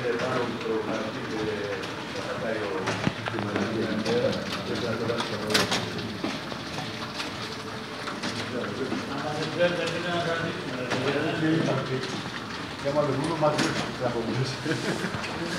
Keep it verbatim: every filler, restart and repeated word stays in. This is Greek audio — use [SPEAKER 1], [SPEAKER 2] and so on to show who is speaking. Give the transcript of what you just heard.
[SPEAKER 1] έχετε πάνω το χαρτί και θα πατάει ο
[SPEAKER 2] Chiamalo uno, ma due,